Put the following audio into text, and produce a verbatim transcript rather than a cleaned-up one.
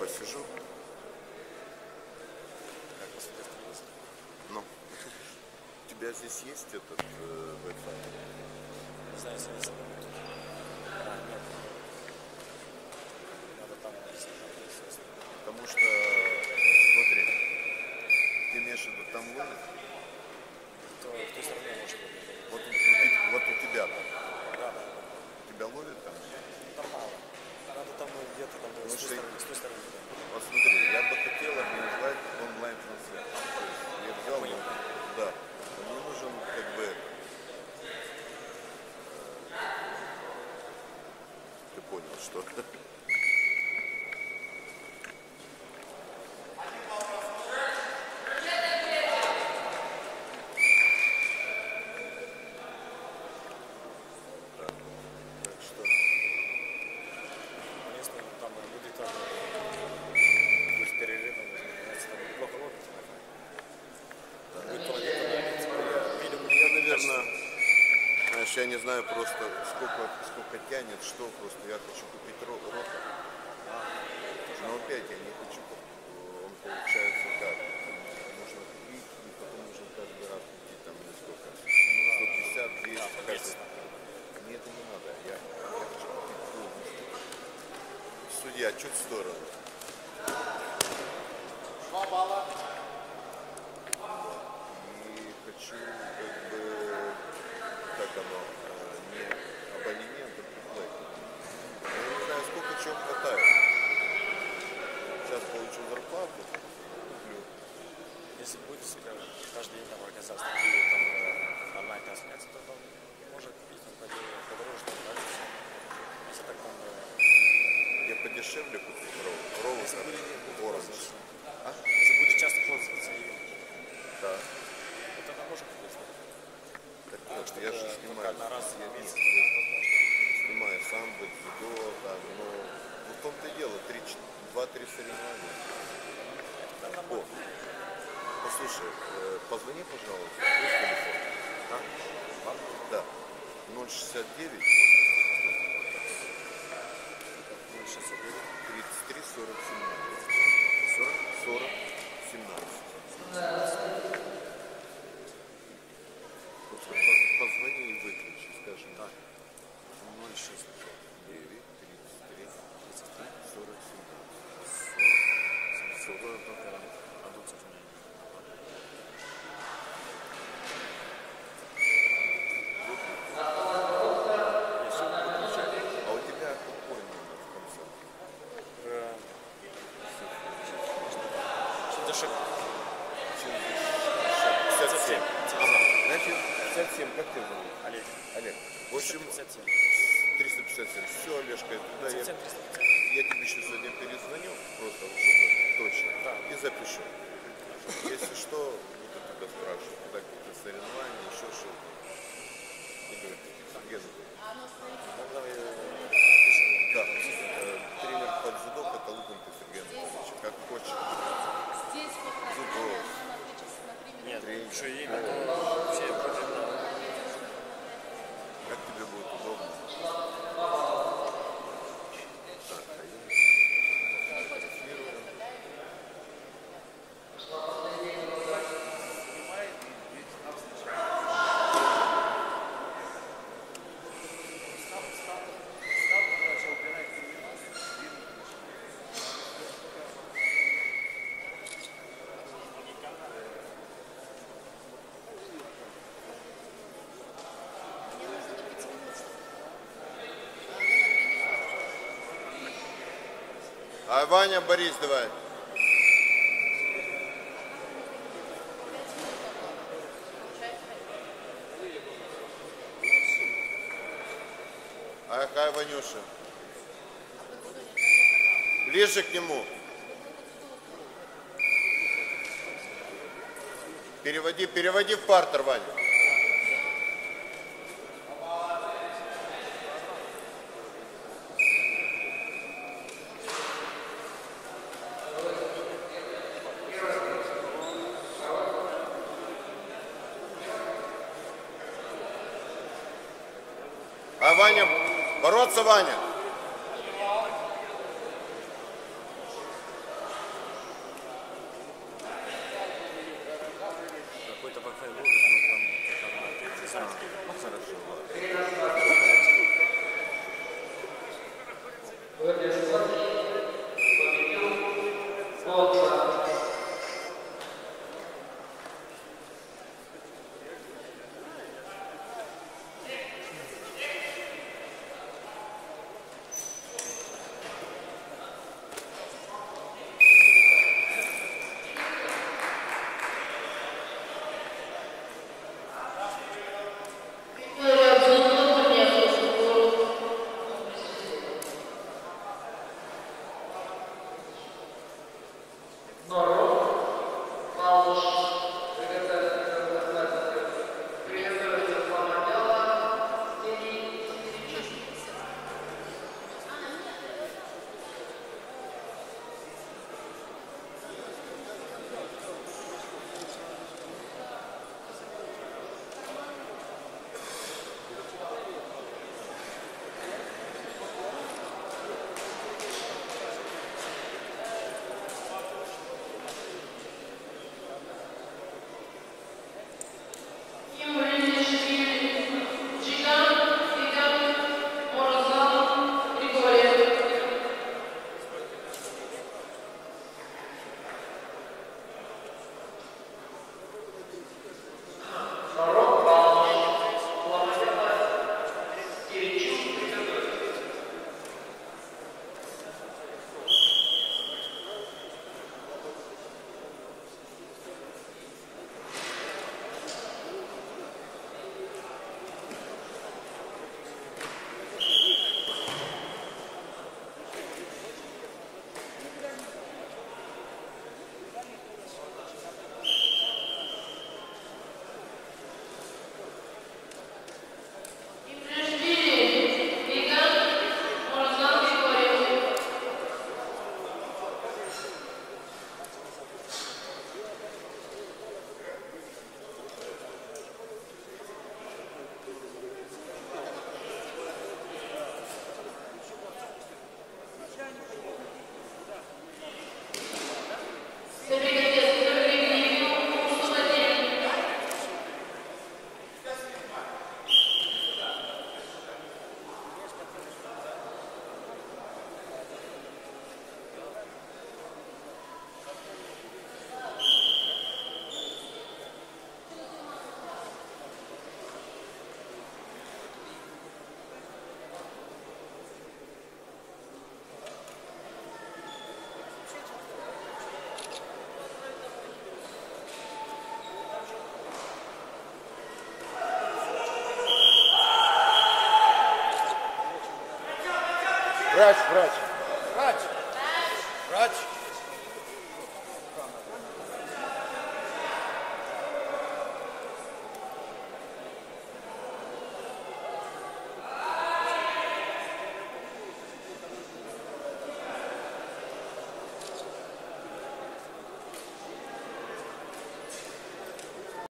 посижу. Как посмотреть телевизор? Ну, у тебя здесь есть этот э, Wi-Fi? Не знаю, если есть. А, нет. Надо там написать, естественно. Потому что, смотри, ты имеешь в виду там ловит? То, в той стороне может быть. Вот, у- у- вот у тебя там. Да, да. У тебя ловит там? Там мало. Надо там где-то там Ну, с той что- стороны, с той стороны. Вот смотри, я бы хотел организовать онлайн-трансляцию. То есть я взял, Понял. да, мне нужен как бы, э, ты понял, что так что Если там люди тоже без перерыва занимаются, там плохо ловят. Будет проводить видео. я, наверное, знаешь, я не знаю просто сколько, сколько тянет, что просто я хочу купить ро- ротор. Но опять я не хочу, он получается как, нужно купить и потом нужно каждый раз купить там или сколько, сто пятьдесят двести каждый. Мне это не надо, я, я хочу купить полностью. Судья, чуть в сторону. Два балла. И хочу как бы, как оно, э, не абонемент, а предплатить. Я не знаю, сколько чего хватает. Сейчас получу зарплату, куплю. Если будет каждый день там организация такие там э, онлайн-трансляции, то там можно купить там подешевле, подороже, там, так, все. Если так там... э, Я подешевле купить роу- роутер, Если будет, будет Orange. пользоваться. А? Если будет часто пользоваться им, Да. то тогда можно купить. Так А вот, чтобы я же только снимаю. на раз Я в месяц, нет, я возможно. снимаю сам в дзюдо, там, но в том-то и дело, два-три соревнования. Это О, нормально. послушай, э, позвони, пожалуйста, твой телефон. А? Вам? Да. ноль шестьдесят девять ноль шестьдесят девять тридцать три сорок семнадцать. сорок сорок семнадцать. Просто по- позвони и выключи, скажи. Так. ноль шестьдесят девять тридцать три тридцать три сорок семнадцать. сорок только продукция у меня. А у тебя какой номер в конце? Что дешевле? пятьдесят семь. Ага. Значит, пятьдесят семь. Как тебя зовут? Олег. Олег. В общем, пятьдесят семь. триста пятьдесят семь. Все, Олежка, тогда я, пятьдесят семь триста пятьдесят. я тебе еще сегодня перезвоню, просто чтобы точно, Да. и запишу. Если что, буду тебя спрашивать, когда какие-то соревнования, еще что-то. И говорю, Сергей, Тогда я да, э, тренер по дзюдо Каталупенко Сергей Анатольевич, как хочешь. Здесь вот Дзюдо. Нет, Тренер. еще и имя, то все против. Как тебе будет удобно? Так, а я... А Ваня, Борис, давай. Ага, Ванюша. Ближе к нему. Переводи, переводи в партер, Ваня. А Ваня, бороться, Ваня. ну хорошо. Врач, врач. Врач. Врач.